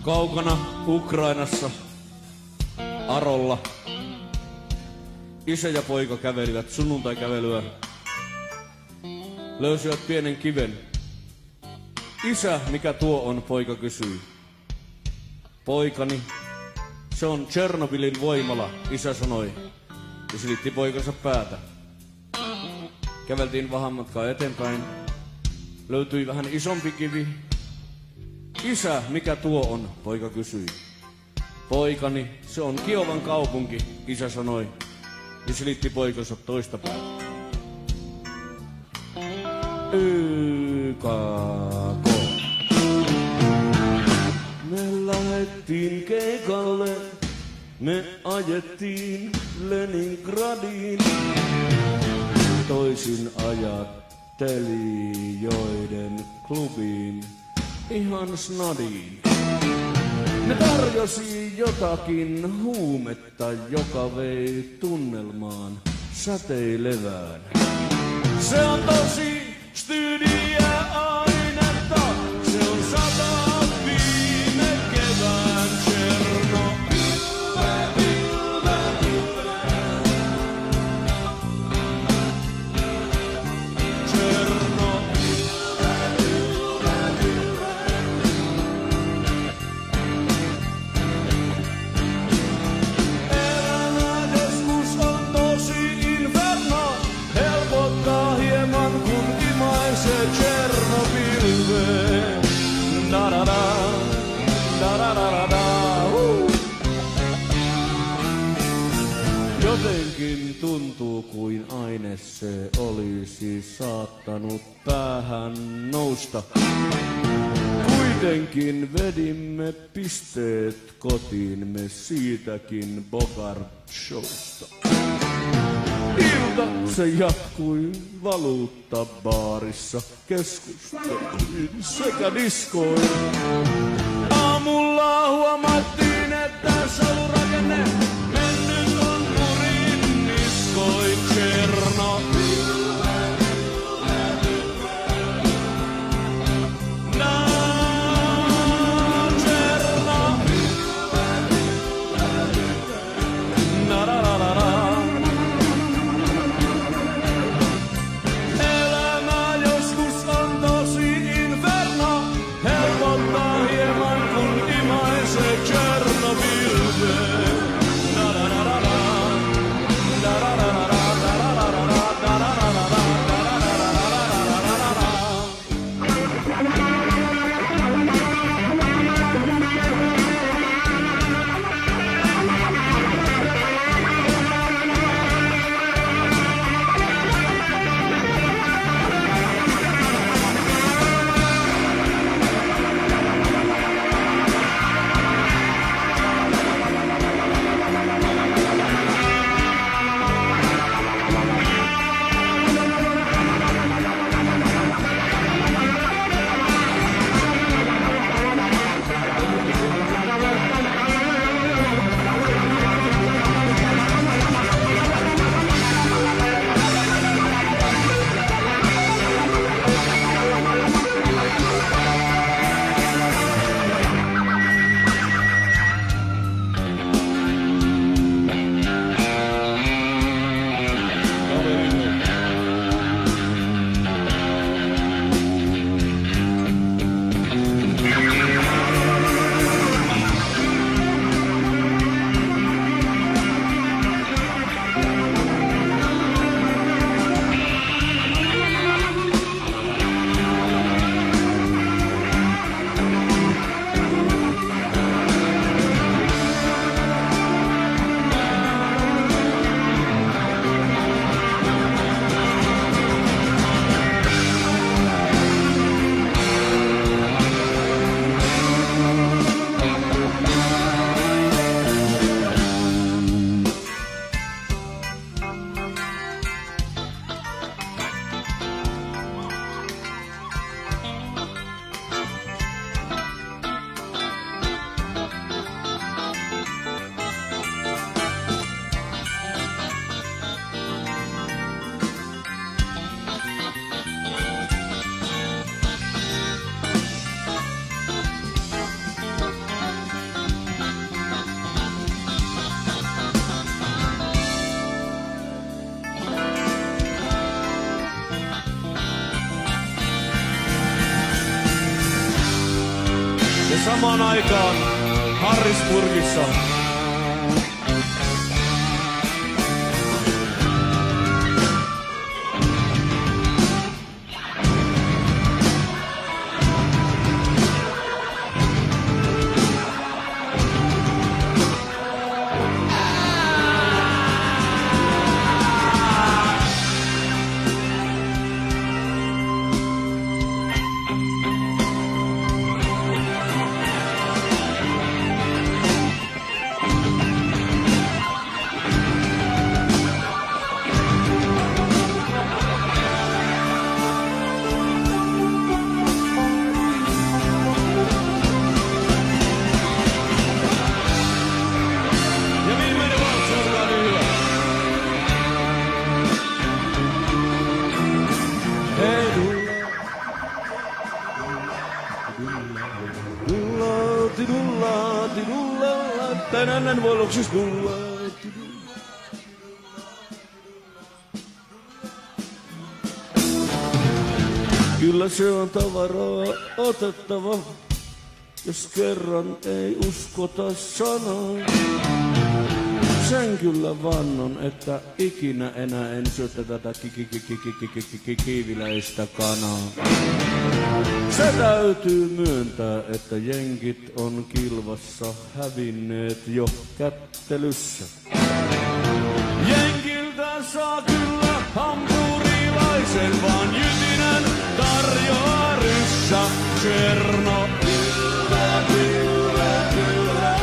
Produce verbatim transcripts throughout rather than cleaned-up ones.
Kaukana Ukrainassa, Arolla, isä ja poika kävelivät sunnuntaikävelyä. Löysivät pienen kiven. Isä, mikä tuo on, poika kysyi. Poikani, se on Tšernobylin voimala, isä sanoi ja silitti poikansa päätä. Käveltiin vähän matkaa eteenpäin. Löytyi vähän isompi kivi. Isä, mikä tuo on, poika kysyi. Poikani, se on Kiovan kaupunki, isä sanoi ja silitti poikansa toista päätä. Y K K. Me lähettiin keikalle, me ajettiin Leningradiin. Toisin ajattelijoiden klubiin, ihan snadiin. Ne tarjosi jotakin huumetta, joka vei tunnelmaan säteilevään. Se on tosi Stydia-ainetta, se on sata viime kevään Tšernobyl. Jotenkin tuntuu kuin aine se olisi saattanut päähän nousta. Kuitenkin vedimme pisteet kotiin me siitäkin Bogart-showsta. Ilta se jatkui valuuttabaarissa, keskusteltiin sekä diskoin. Aamulla huomattiin, että solurakenne mennyt on nurin niskoin Tšernobyl. samaan aikaan Harrisburgissa. Tänään vuoloksis tulla. Kyllä se on tavaraa otettava, jos kerran ei uskota sanaa. Sen kyllä vannon, että ikinä enää en syötä tätä kiiviläistä kanaa. Se täytyy myöntää, että jenkit on kilvassa hävinneet jo kättelyssä. Jenkiltä saa kyllä hampurilaisen, vaan jytinän tarjoaa ryssä. Chernobyl, kyllä, kyllä.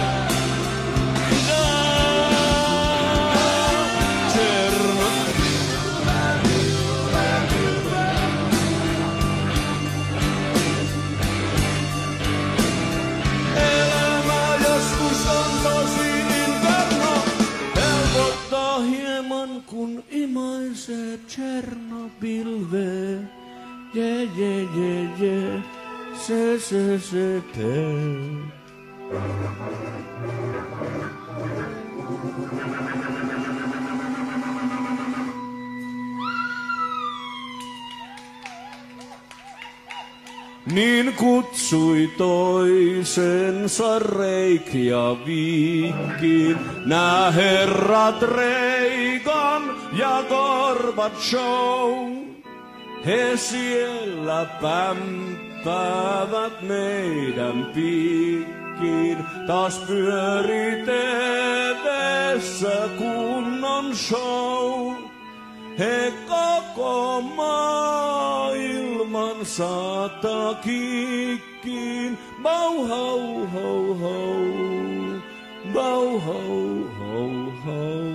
Kun imaisee Tšernobylve, je, je, je, je, se, se, se, te. Niin kutsui toisensa Reykjavikiin nää herrat Reagan ja Gorbatsov. He siellä pämpäävät meidän piikkiin, taas pyöri T V:ssä kunnon show. He koko maailman saattaa kiikkiin. Bau hau hau hau, bau hau hau hau.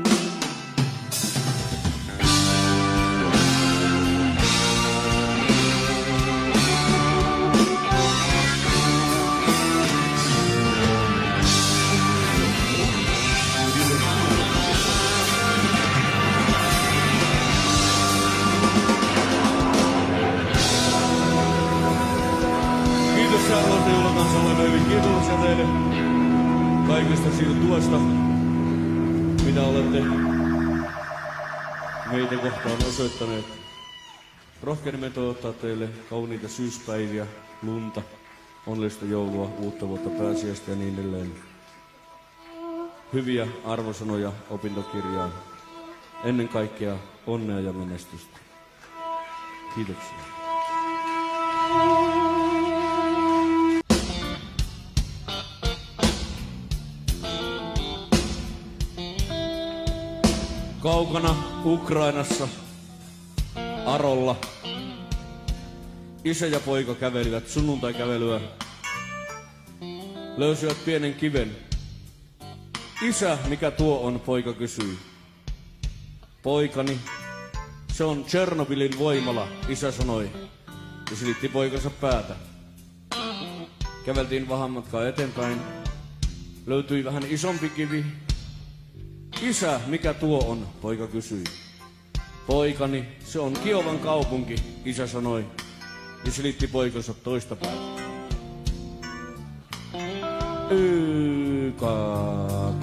Arvoisa juhlakansa, olemme hyvin kiitollisia teille kaikesta siitä tuosta, mitä olette meitä kohtaan osoittaneet. Rohkenemme toivottaa teille kauniita syyspäiviä, lunta, onnellista joulua, uutta vuotta, pääsiäistä ja niin edelleen. Hyviä arvosanoja opintokirjaan. Ennen kaikkea onnea ja menestystä. Kiitoksia. Kaukana Ukrainassa, Arolla, isä ja poika kävelivät sunnuntaikävelyä. Löysivät pienen kiven. Isä, mikä tuo on, poika kysyi. Poikani, se on Tšernobylin voimala, isä sanoi ja silitti poikansa päätä. Käveltiin vähän matkaa eteenpäin. Löytyi vähän isompi kivi. Isä, mikä tuo on, poika kysyi. Poikani, se on Kiovan kaupunki, isä sanoi ja silitti poikansa toista päätä. Y K K.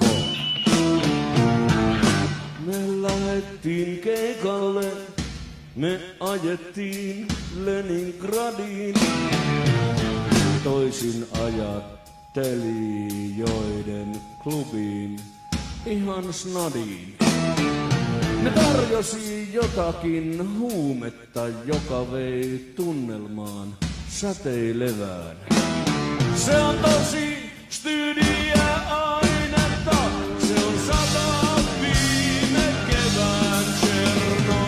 Me lähettiin keikalle, me ajettiin Leningradiin. toisin ajattelijoiden klubiin ihan snadiin. Ne tarjosi jotakin huumetta, joka vei tunnelmaan säteilevään. Se on tosi studia-ainetta, se on sata viime kevään Cherno.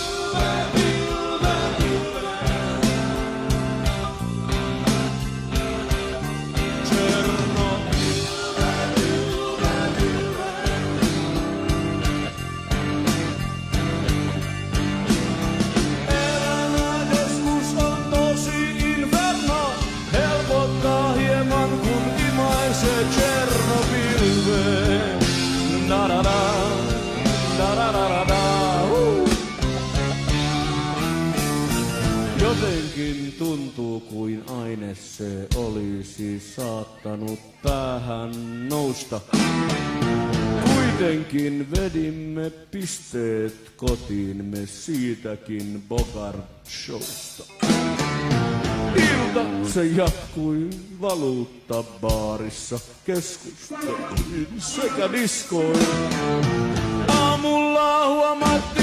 Jotenkin tuntuu kuin aine se olisi saattanut päähän nousta. Kuitenkin vedimme pisteet kotiin me siitäkin Bogart-showsta. Ilta se jatkui valuuttabaarissa, keskusteluin sekä diskoin. Aamulla huomattiin.